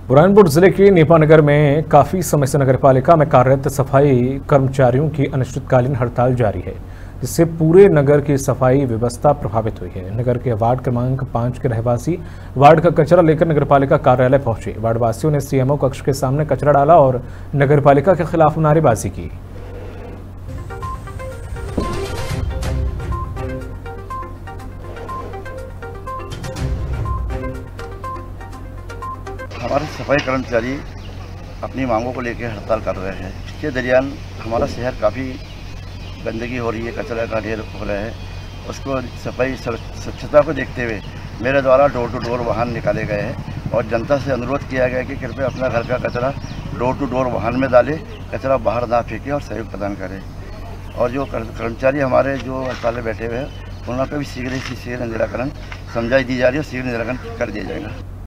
बुरहानपुर जिले के नेपानगर में काफी समय से नगरपालिका में कार्यरत सफाई कर्मचारियों की अनिश्चितकालीन हड़ताल जारी है, जिससे पूरे नगर की सफाई व्यवस्था प्रभावित हुई है। नगर के वार्ड क्रमांक 5 के रहवासी वार्ड का कचरा लेकर नगरपालिका कार्यालय पहुंचे। वार्डवासियों ने सीएमओ कक्ष के सामने कचरा डाला और नगरपालिका के खिलाफ नारेबाजी की। हमारे सफाई कर्मचारी अपनी मांगों को लेकर हड़ताल कर रहे हैं। इसके दरमियान हमारा शहर काफ़ी गंदगी हो रही है, कचरा का ढेर हो रहा है। उसको सफाई स्वच्छता को देखते हुए मेरे द्वारा डोर टू डोर वाहन निकाले गए हैं और जनता से अनुरोध किया गया कि कृपया अपना घर का कचरा डोर टू डोर वाहन में डालें, कचरा बाहर ना फेंकें और सहयोग प्रदान करें। और जो कर्मचारी हमारे जो हड़ताल में बैठे हुए हैं, उनका भी शीघ्र से शीघ्र निराकरण समझाई दी जा रही है और शीघ्र निराकरण कर दिया जाएगा।